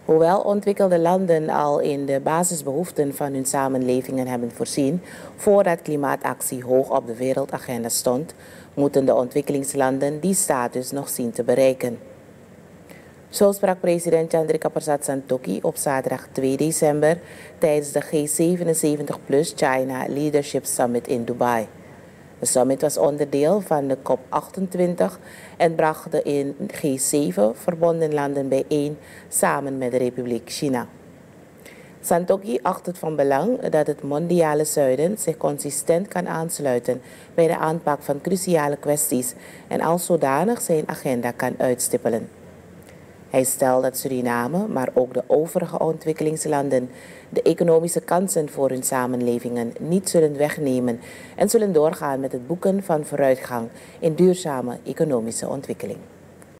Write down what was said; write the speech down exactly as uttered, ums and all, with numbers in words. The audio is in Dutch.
Hoewel ontwikkelde landen al in de basisbehoeften van hun samenlevingen hebben voorzien voordat klimaatactie hoog op de wereldagenda stond, moeten de ontwikkelingslanden die status nog zien te bereiken. Zo sprak president Chandrika Persat Santokhi op zaterdag twee december tijdens de G zevenenzeventig plus China Leadership Summit in Dubai. De summit was onderdeel van de COP achtentwintig en bracht de in G zeven verbonden landen bijeen samen met de Republiek China. Santokhi acht het van belang dat het mondiale zuiden zich consistent kan aansluiten bij de aanpak van cruciale kwesties en als zodanig zijn agenda kan uitstippelen. Hij stelt dat Suriname, maar ook de overige ontwikkelingslanden, de economische kansen voor hun samenlevingen niet zullen wegnemen en zullen doorgaan met het boeken van vooruitgang in duurzame economische ontwikkeling.